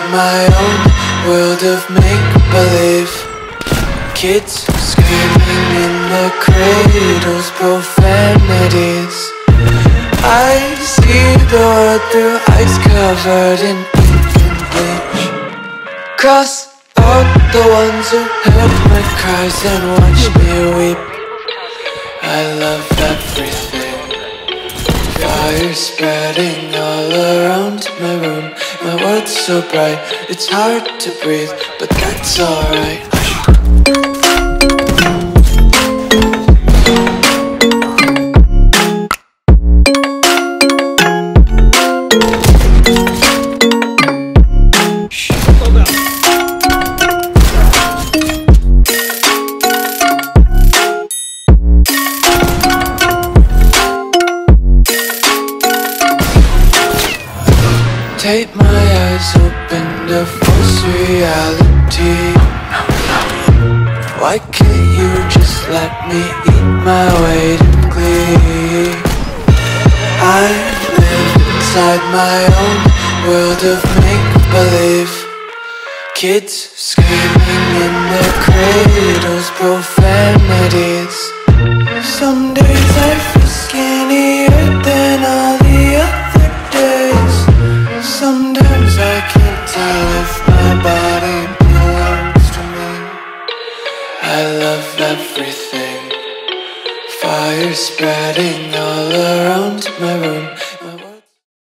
my own world of make-believe. Kids screaming in the cradles, profanities. I see the world through eyes covered in ink and bleach. Cross out the ones who heard my cries and watched me weep. I love everything. Fire spreading all around my room. My world's so bright, it's hard to breathe, but that's alright. Take my eyes open to false reality. Why can't you just let me eat my weight in glee? I live inside my own world of make-believe. Kids screaming in their cradles, profanities. Some days I feel skinnier than all the other days. Sometimes I can't tell if my body belongs to me. I love everything. Fire spreading